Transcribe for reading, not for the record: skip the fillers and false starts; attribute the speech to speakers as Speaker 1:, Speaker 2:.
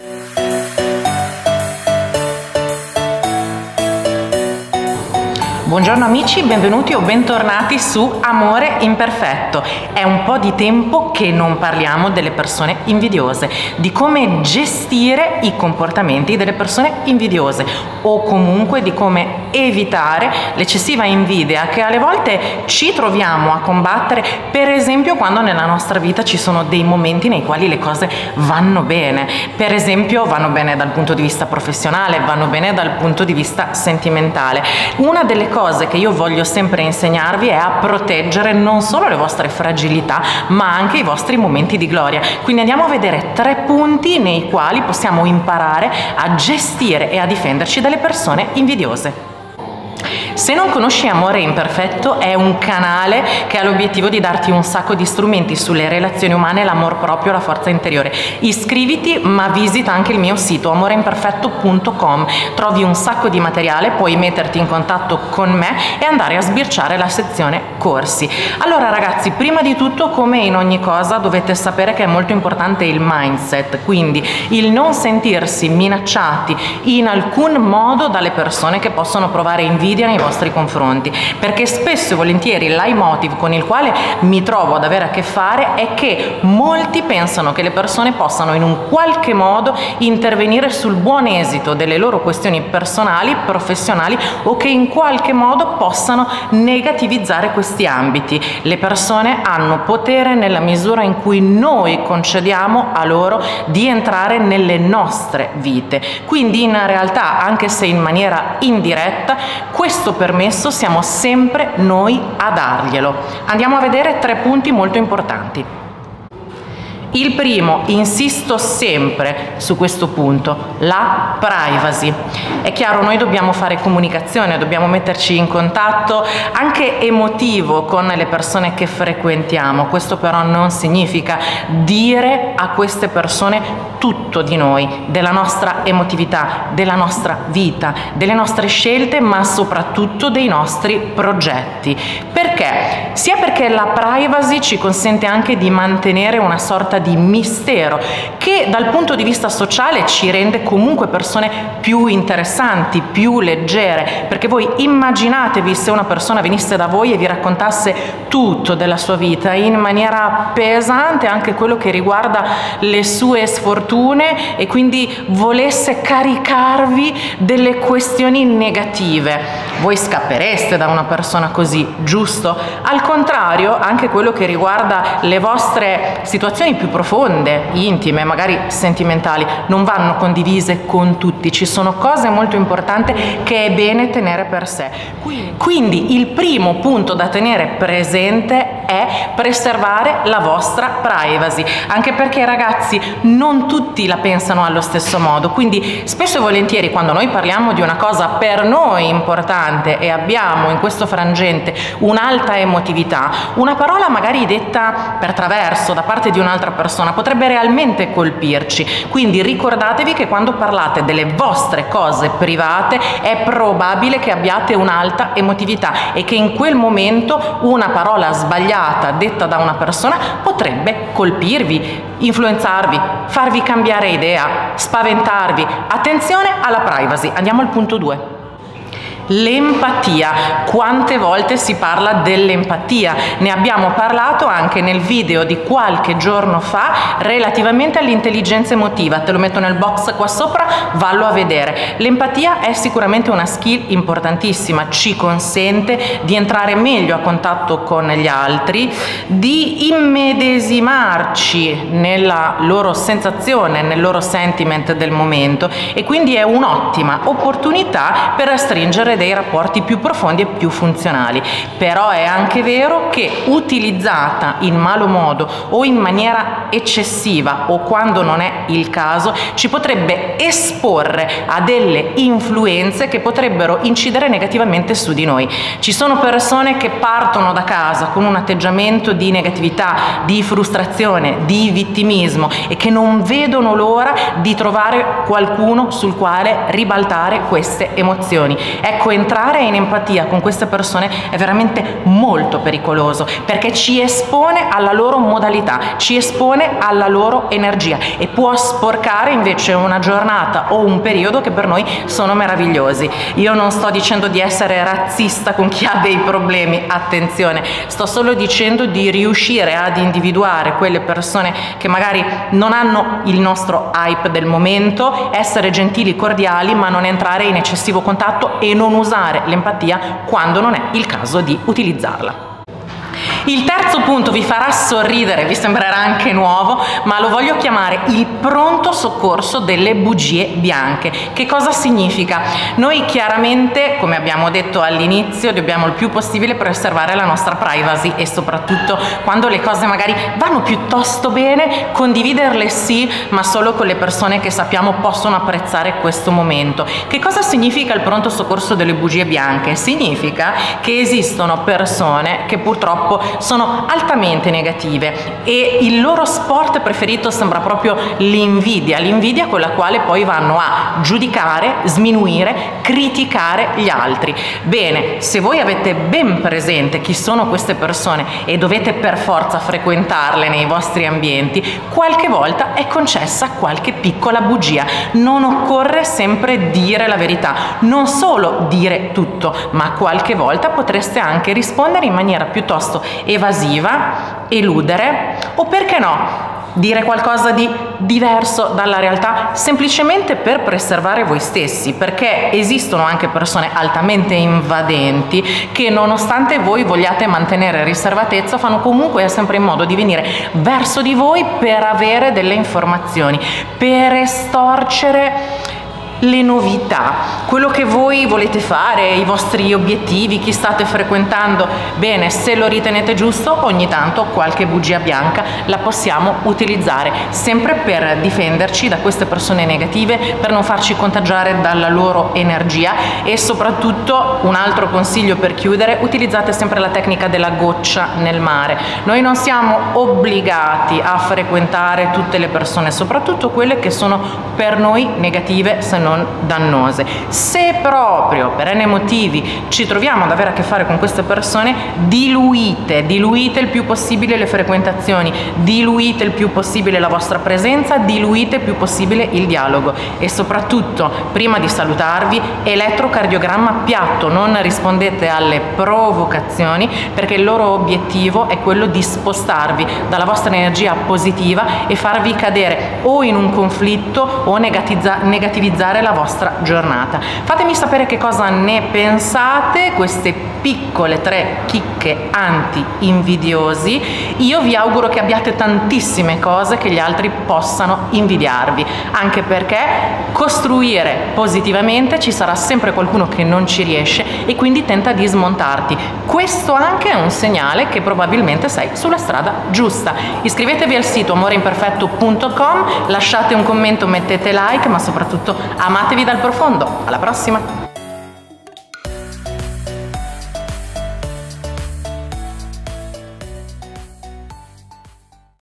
Speaker 1: Buongiorno amici, benvenuti o bentornati su Amore Imperfetto. È un po' di tempo che non parliamo delle persone invidiose, di come gestire i comportamenti delle persone invidiose o comunque di come evitare l'eccessiva invidia che alle volte ci troviamo a combattere, per esempio quando nella nostra vita ci sono dei momenti nei quali le cose vanno bene, per esempio vanno bene dal punto di vista professionale, vanno bene dal punto di vista sentimentale. Una delle cose che io voglio sempre insegnarvi è a proteggere non solo le vostre fragilità ma anche i vostri momenti di gloria. Quindi andiamo a vedere 3 punti nei quali possiamo imparare a gestire e a difenderci dalle persone invidiose. Se non conosci Amore Imperfetto, è un canale che ha l'obiettivo di darti un sacco di strumenti sulle relazioni umane, l'amor proprio, la forza interiore. Iscriviti, ma visita anche il mio sito amoreimperfetto.com, trovi un sacco di materiale, puoi metterti in contatto con me e andare a sbirciare la sezione corsi. Allora ragazzi, prima di tutto, come in ogni cosa, dovete sapere che è molto importante il mindset, quindi il non sentirsi minacciati in alcun modo dalle persone che possono provare invidia nei vostri confronti, perché spesso e volentieri il leitmotiv con il quale mi trovo ad avere a che fare è che molti pensano che le persone possano in un qualche modo intervenire sul buon esito delle loro questioni personali, professionali, o che in qualche modo possano negativizzare questi ambiti. Le persone hanno potere nella misura in cui noi concediamo a loro di entrare nelle nostre vite, quindi in realtà, anche se in maniera indiretta, questo permesso siamo sempre noi a darglielo. Andiamo a vedere 3 punti molto importanti. Il primo, insisto sempre su questo punto, la privacy. È chiaro, noi dobbiamo fare comunicazione, dobbiamo metterci in contatto anche emotivo con le persone che frequentiamo. Questo però non significa dire a queste persone tutto di noi, della nostra emotività, della nostra vita, delle nostre scelte, ma soprattutto dei nostri progetti. Perché? Sia perché la privacy ci consente anche di mantenere una sorta di mistero che dal punto di vista sociale ci rende comunque persone più interessanti, più leggere, perché voi immaginatevi se una persona venisse da voi e vi raccontasse tutto della sua vita in maniera pesante, anche quello che riguarda le sue sfortune, e quindi volesse caricarvi delle questioni negative. Voi scappereste da una persona così, giusto? Al contrario, anche quello che riguarda le vostre situazioni più profonde, intime, magari sentimentali, non vanno condivise con tutti. Ci sono cose molto importanti che è bene tenere per sé. Quindi il primo punto da tenere presente è preservare la vostra privacy, anche perché ragazzi non tutti la pensano allo stesso modo, quindi spesso e volentieri quando noi parliamo di una cosa per noi importante e abbiamo in questo frangente un'alta emotività, una parola magari detta per traverso da parte di un'altra persona potrebbe realmente colpirci. Quindi ricordatevi che quando parlate delle vostre cose private è probabile che abbiate un'alta emotività e che in quel momento una parola sbagliata detta da una persona potrebbe colpirvi, influenzarvi, farvi cambiare idea, spaventarvi. Attenzione alla privacy. Andiamo al punto 2. L'empatia. Quante volte si parla dell'empatia? Ne abbiamo parlato anche nel video di qualche giorno fa relativamente all'intelligenza emotiva. Te lo metto nel box qua sopra, vallo a vedere. L'empatia è sicuramente una skill importantissima, ci consente di entrare meglio a contatto con gli altri, di immedesimarci nella loro sensazione, nel loro sentiment del momento, e quindi è un'ottima opportunità per stringere dei rapporti più profondi e più funzionali. Però è anche vero che utilizzata in malo modo o in maniera eccessiva o quando non è il caso ci potrebbe esporre a delle influenze che potrebbero incidere negativamente su di noi. Ci sono persone che partono da casa con un atteggiamento di negatività, di frustrazione, di vittimismo e che non vedono l'ora di trovare qualcuno sul quale ribaltare queste emozioni. Ecco ecco, entrare in empatia con queste persone è veramente molto pericoloso, perché ci espone alla loro modalità, ci espone alla loro energia e può sporcare invece una giornata o un periodo che per noi sono meravigliosi. Io non sto dicendo di essere razzista con chi ha dei problemi, attenzione, sto solo dicendo di riuscire ad individuare quelle persone che magari non hanno il nostro hype del momento, essere gentili, cordiali, ma non entrare in eccessivo contatto e non usare l'empatia quando non è il caso di utilizzarla. Il terzo punto vi farà sorridere, vi sembrerà anche nuovo, ma lo voglio chiamare il pronto soccorso delle bugie bianche. Che cosa significa? Noi chiaramente, come abbiamo detto all'inizio, dobbiamo il più possibile preservare la nostra privacy e soprattutto quando le cose magari vanno piuttosto bene, condividerle sì, ma solo con le persone che sappiamo possono apprezzare questo momento. Che cosa significa il pronto soccorso delle bugie bianche? Significa che esistono persone che purtroppo sono altamente negative e il loro sport preferito sembra proprio l'invidia con la quale poi vanno a giudicare, sminuire, criticare gli altri. Bene, se voi avete ben presente chi sono queste persone e dovete per forza frequentarle nei vostri ambienti, qualche volta è concessa qualche piccola bugia. Non occorre sempre dire la verità, non solo dire tutto, ma qualche volta potreste anche rispondere in maniera piuttosto evasiva, eludere o perché no, dire qualcosa di diverso dalla realtà semplicemente per preservare voi stessi, perché esistono anche persone altamente invadenti che nonostante voi vogliate mantenere riservatezza fanno comunque sempre in modo di venire verso di voi per avere delle informazioni, per estorcere le novità, quello che voi volete fare, i vostri obiettivi, chi state frequentando. Bene, se lo ritenete giusto, ogni tanto qualche bugia bianca la possiamo utilizzare, sempre per difenderci da queste persone negative, per non farci contagiare dalla loro energia. E soprattutto, un altro consiglio per chiudere, utilizzate sempre la tecnica della goccia nel mare. Noi non siamo obbligati a frequentare tutte le persone, soprattutto quelle che sono per noi negative, se non dannose. Se proprio per n motivi ci troviamo ad avere a che fare con queste persone, diluite il più possibile le frequentazioni, diluite il più possibile la vostra presenza, diluite il più possibile il dialogo e soprattutto, prima di salutarvi, elettrocardiogramma piatto, non rispondete alle provocazioni, perché il loro obiettivo è quello di spostarvi dalla vostra energia positiva e farvi cadere o in un conflitto o negativizzare la vostra giornata. Fatemi sapere che cosa ne pensate, queste piccole 3 chicche anti-invidiosi. Io vi auguro che abbiate tantissime cose che gli altri possano invidiarvi, anche perché costruire positivamente ci sarà sempre qualcuno che non ci riesce e quindi tenta di smontarti. Questo anche è un segnale che probabilmente sei sulla strada giusta. Iscrivetevi al sito amoreimperfetto.com, lasciate un commento, mettete like, ma soprattutto amatevi dal profondo. Alla prossima!